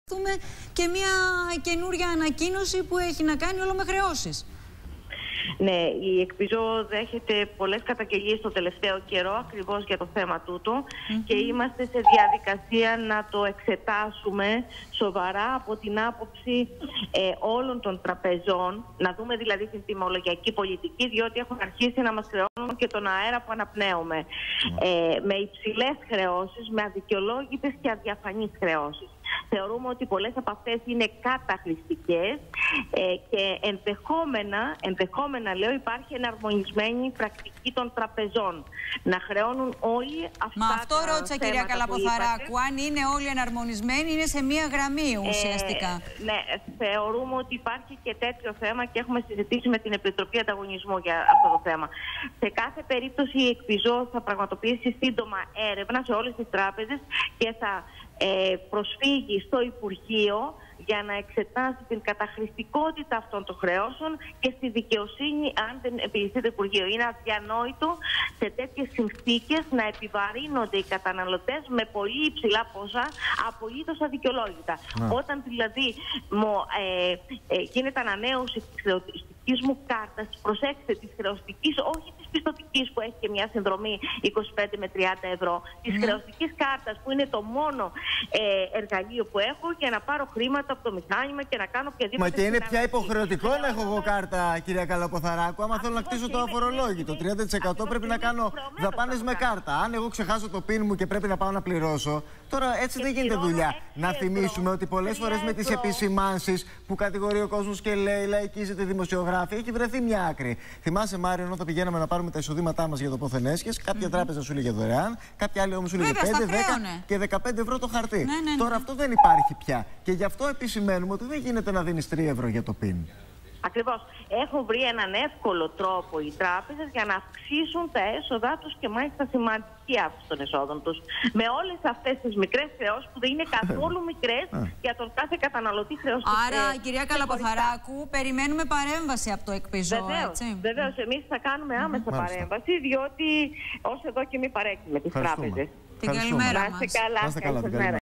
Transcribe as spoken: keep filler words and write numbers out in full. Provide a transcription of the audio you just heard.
Δούμε και μια καινούρια ανακοίνωση που έχει να κάνει όλο με χρεώσεις. Ναι, η Εκπιζώ δέχεται πολλές καταγγελίες το τελευταίο καιρό ακριβώς για το θέμα τούτο mm-hmm. και είμαστε σε διαδικασία να το εξετάσουμε σοβαρά από την άποψη ε, όλων των τραπεζών, να δούμε δηλαδή την τιμολογιακή πολιτική, διότι έχουν αρχίσει να μας χρεώνουν και τον αέρα που αναπνέουμε mm-hmm. ε, με υψηλές χρεώσεις, με αδικαιολόγητες και αδιαφανείς χρεώσεις. Θεωρούμε ότι πολλές από αυτές είναι καταχρηστικές ε, και ενδεχόμενα, ενδεχόμενα λέω υπάρχει εναρμονισμένη πρακτική των τραπεζών να χρεώνουν όλοι αυτά. Μα αυτό τα ρώτησα κυρία Καλαποθαράκου, αν είναι όλοι εναρμονισμένοι, είναι σε μία γραμμή ουσιαστικά. Ε, ναι, θεωρούμε ότι υπάρχει και τέτοιο θέμα και έχουμε συζητήσει με την Επιτροπή Ανταγωνισμού για αυτό το θέμα. Σε κάθε περίπτωση η Εκπιζώ θα πραγματοποιήσει σύντομα έρευνα σε όλες τις τράπεζες και θα ε, προσφύγει στο Υπουργείο για να εξετάσει την καταχρηστικότητα αυτών των χρεώσεων και στη δικαιοσύνη αν δεν επιληθεί το Υπουργείο. Είναι αδιανόητο σε τέτοιες συνθήκες να επιβαρύνονται οι καταναλωτές με πολύ υψηλά ποσά απολύτως αδικαιολόγητα. Mm. Όταν δηλαδή μου, ε, ε, γίνεται ανανέωση της χρεωστικής μου κάρτας, προσέξτε, της χρεωστικής, όχι της πιστωτικής που έχει και μια συνδρομή είκοσι πέντε με τριάντα ευρώ, της mm. χρεωστικής κάρτας που είναι το μόνο ε, εργαλείο που έχω για να πάρω χρήματα από το μηχάνημα και να κάνω οποιαδήποτε. Μα και είναι πια υποχρεωτικό να έχω εγώ κάρτα, κυρία Καλαποθαράκου. Άμα θέλω να κτίσω το αφορολόγητο, τριάντα τοις εκατό πρέπει να κάνω δαπάνες με κάρτα. Αν εγώ ξεχάσω το πιν μου και πρέπει να πάω να πληρώσω, τώρα έτσι δεν γίνεται δουλειά. Να θυμίσουμε ότι πολλές φορές με τις επισημάνσεις που κατηγορεί ο κόσμος και λέει, λαϊκίζεται δημοσιογράφη, έχει βρεθεί μια άκρη. Θυμάσαι, Μάριο, όταν πηγαίναμε να πάρουμε τα εισοδήματά μας για το πόθεν έσχες, κάποια mm-hmm. τράπεζα σου λέγε δωρεάν, κάποια άλλη όμως σου λέγε πέντε, δέκα και δεκαπέντε ευρώ το χαρτί. Ναι, ναι, ναι. Τώρα αυτό δεν υπάρχει πια. Και γι' αυτό επισημαίνουμε ότι δεν γίνεται να δίνεις τρία ευρώ για το πιν. Ακριβώς. Έχουν βρει έναν εύκολο τρόπο οι τράπεζες για να αυξήσουν τα έσοδά τους και μάλιστα σημαντική αύξηση των εσόδων τους. Με όλες αυτές τις μικρές χρεώσεις που δεν είναι καθόλου μικρές για τον κάθε καταναλωτή χρεωστική. Άρα, ε, κυρία Καλαποθαράκου, περιμένουμε παρέμβαση από το Εκπιζώ. Βεβαίως, βεβαίως, εμείς θα κάνουμε άμεσα mm-hmm. παρέμβαση, διότι ως εδώ και μη παρέκει με τις τράπεζες. Την καλημέρα μας. Να είστε καλά.